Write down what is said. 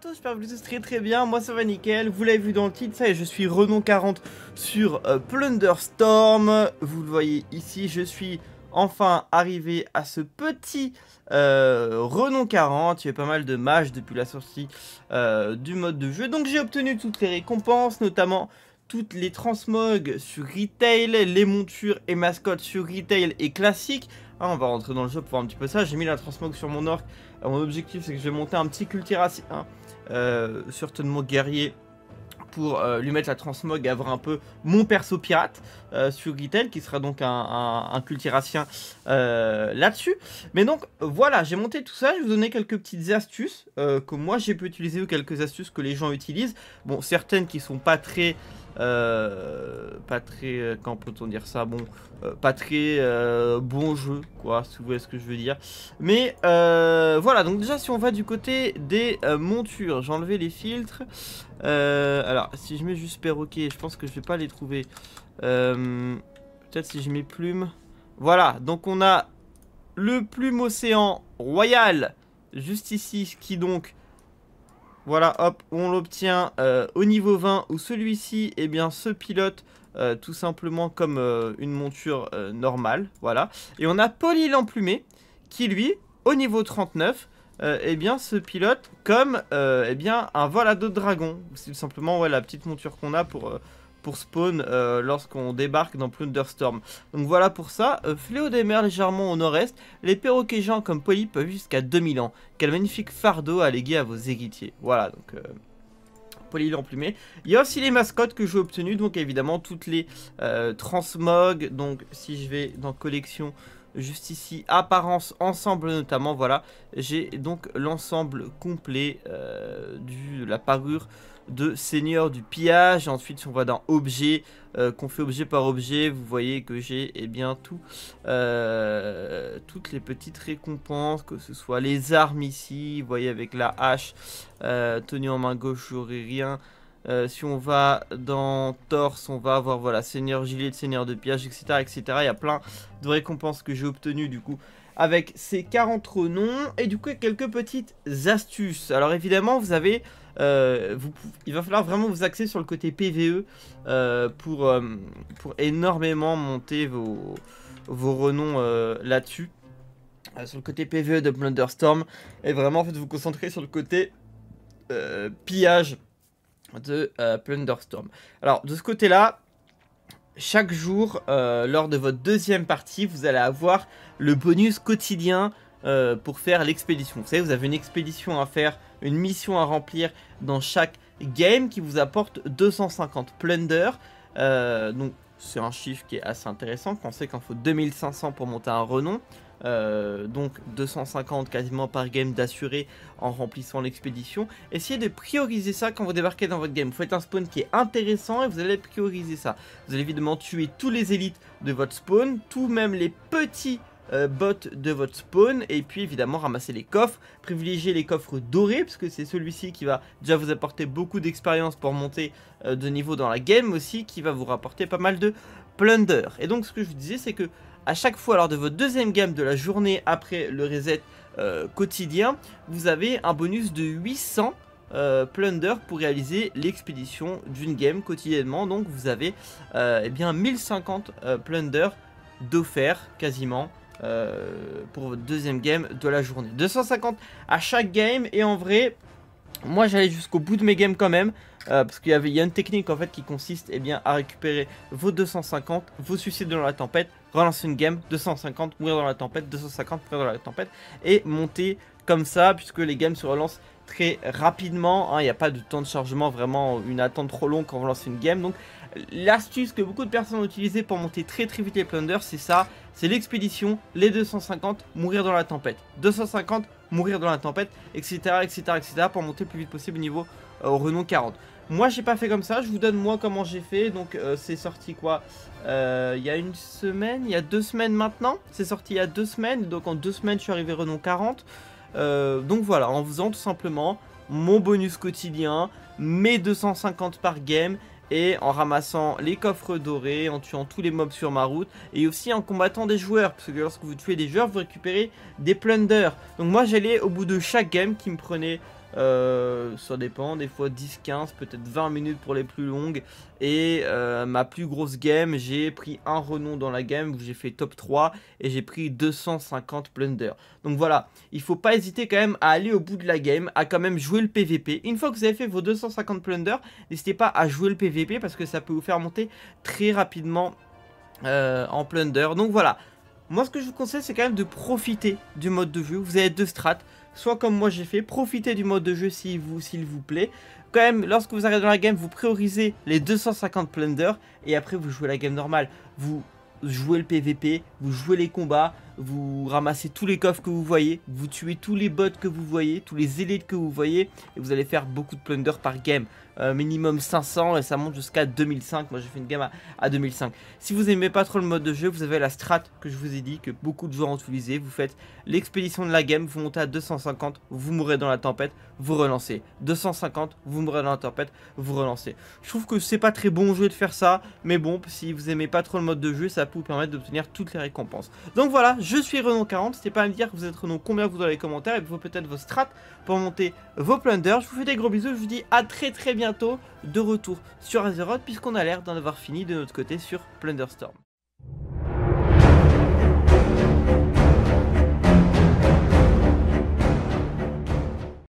tous, j'espère que vous tous très très bien, moi ça va nickel, vous l'avez vu dans le titre, ça y est, je suis Renom 40 sur Plunderstorm, vous le voyez ici, je suis enfin arrivé à ce petit Renom 40, il y a pas mal de mages depuis la sortie du mode de jeu, donc j'ai obtenu toutes les récompenses, notamment toutes les transmogs sur Retail, les montures et mascottes sur Retail et classique. On va rentrer dans le jeu pour voir un petit peu ça. J'ai mis la transmog sur mon orc. Mon objectif c'est que je vais monter un petit cultiracien, certainement guerrier, pour lui mettre la transmog et avoir un peu mon perso pirate sur Retail, qui sera donc un cultiracien là-dessus. Mais donc voilà, j'ai monté tout ça, je vais vous donner quelques petites astuces que moi j'ai pu utiliser, ou quelques astuces que les gens utilisent. Bon, certaines qui sont pas très... comment peut-on dire ça, bon, pas très bon jeu, quoi, si vous voyez ce que je veux dire. Mais voilà, donc déjà si on va du côté des montures, j'ai enlevé les filtres. Alors si je mets juste perroquet, je pense que je vais pas les trouver. Peut-être si je mets plume. Voilà, donc on a le plume océan royal juste ici, qui donc... Voilà, hop, on l'obtient au niveau 20, où celui-ci, eh bien, se pilote tout simplement comme une monture normale, voilà. Et on a Poly l'emplumé, qui lui, au niveau 39, eh bien, se pilote comme eh bien, un vol à dos de dragon. C'est tout simplement la petite monture qu'on a pour spawn lorsqu'on débarque dans Plunderstorm. Donc voilà pour ça. Fléau des mers légèrement au nord-est. Les perroquets géants comme Poly peuvent vivre jusqu'à 2000 ans. Quel magnifique fardeau à léguer à vos héritiers. Voilà, donc Poly l'emplumé. Il y a aussi les mascottes que j'ai obtenues. Donc évidemment toutes les transmogs. Donc si je vais dans collection, juste ici, apparence, ensemble notamment, voilà. J'ai donc l'ensemble complet de la parure de seigneur du pillage. Ensuite si on va dans objet, qu'on fait objet par objet, vous voyez que j'ai bien toutes les petites récompenses, que ce soit les armes ici, vous voyez avec la hache tenue en main gauche, j'aurai rien. Si on va dans torse, on va avoir voilà seigneur gilet de seigneur de pillage, etc., etc. Il y a plein de récompenses que j'ai obtenues du coup avec ces 40 renoms. Et du coup, quelques petites astuces. Alors évidemment, vous avez... il va falloir vraiment vous axer sur le côté PVE pour énormément monter vos renoms là-dessus. Sur le côté PVE de Plunderstorm. Et vraiment, en fait, vous concentrer sur le côté pillage de Plunderstorm. Alors, de ce côté-là, chaque jour, lors de votre deuxième partie, vous allez avoir le bonus quotidien pour faire l'expédition. Vous savez, vous avez une expédition à faire, une mission à remplir dans chaque game qui vous apporte 250 plunder. Donc, c'est un chiffre qui est assez intéressant. Quand on sait qu'il faut 2500 pour monter un renom. Donc 250 quasiment par game d'assurer en remplissant l'expédition. Essayez de prioriser ça quand vous débarquez dans votre game. Vous faites un spawn qui est intéressant et vous allez prioriser ça. Vous allez évidemment tuer tous les élites de votre spawn, tout même les petits bots de votre spawn, et puis évidemment ramasser les coffres, privilégier les coffres dorés parce que c'est celui-ci qui va déjà vous apporter beaucoup d'expérience pour monter de niveau dans la game, aussi qui va vous rapporter pas mal de plunder. Et donc ce que je vous disais, c'est que à chaque fois lors de votre deuxième game de la journée après le reset quotidien, vous avez un bonus de 800 plunder pour réaliser l'expédition d'une game quotidiennement. Donc vous avez eh bien 1050 plunder d'offert quasiment pour votre deuxième game de la journée. 250 à chaque game, et en vrai moi j'allais jusqu'au bout de mes games quand même, parce qu'il y a une technique en fait qui consiste bien à récupérer vos 250, vous suicider dans la tempête, relancer une game, 250, mourir dans la tempête, 250, mourir dans la tempête, et monter comme ça, puisque les games se relancent très rapidement, il n'y a pas de temps de chargement, vraiment une attente trop longue quand on lance une game. Donc l'astuce que beaucoup de personnes ont utilisée pour monter très vite les plunder, c'est ça, c'est l'expédition, les 250, mourir dans la tempête, 250, mourir dans la tempête, etc., etc., etc., pour monter le plus vite possible au niveau au renom 40. Moi j'ai pas fait comme ça, je vous donne moi comment j'ai fait. Donc c'est sorti quoi, il y a une semaine, il y a 2 semaines maintenant, c'est sorti il y a 2 semaines, donc en 2 semaines je suis arrivé renom 40. Donc voilà, en faisant tout simplement mon bonus quotidien, mes 250 par game, et en ramassant les coffres dorés, en tuant tous les mobs sur ma route, et aussi en combattant des joueurs, parce que lorsque vous tuez des joueurs, vous récupérez des plunder. Donc moi j'allais au bout de chaque game qui me prenait Ça dépend, des fois 10, 15, peut-être 20 minutes pour les plus longues. Et ma plus grosse game, j'ai pris un renom dans la game où j'ai fait top 3 et j'ai pris 250 plunder. Donc voilà, il faut pas hésiter quand même à aller au bout de la game, à quand même jouer le PVP. Une fois que vous avez fait vos 250 plunder, n'hésitez pas à jouer le PVP parce que ça peut vous faire monter très rapidement en plunder. Donc voilà, moi ce que je vous conseille c'est quand même de profiter du mode de jeu. Vous avez deux strats, soit comme moi j'ai fait, profitez du mode de jeu s'il vous plaît. Quand même, lorsque vous arrivez dans la game, vous priorisez les 250 plunder et après vous jouez la game normale. Vous jouez le PVP, vous jouez les combats, vous ramassez tous les coffres que vous voyez, vous tuez tous les bots que vous voyez, tous les élites que vous voyez et vous allez faire beaucoup de plunder par game. Minimum 500 et ça monte jusqu'à 2005. Moi j'ai fait une game à 2005. Si vous aimez pas trop le mode de jeu, vous avez la strat que je vous ai dit, que beaucoup de joueurs ont utilisé. Vous faites l'expédition de la game, vous montez à 250, vous mourrez dans la tempête, vous relancez. 250, vous mourrez dans la tempête, vous relancez. Je trouve que c'est pas très bon jeu de faire ça, mais bon, si vous aimez pas trop le mode de jeu, ça peut vous permettre d'obtenir toutes les récompenses. Donc voilà, je suis Renom 40, n'hésitez pas à me dire que vous êtes Renom combien vous dans les commentaires et peut-être vos strats pour monter vos plunders. Je vous fais des gros bisous, je vous dis à très bientôt de retour sur Azeroth puisqu'on a l'air d'en avoir fini de notre côté sur Plunderstorm.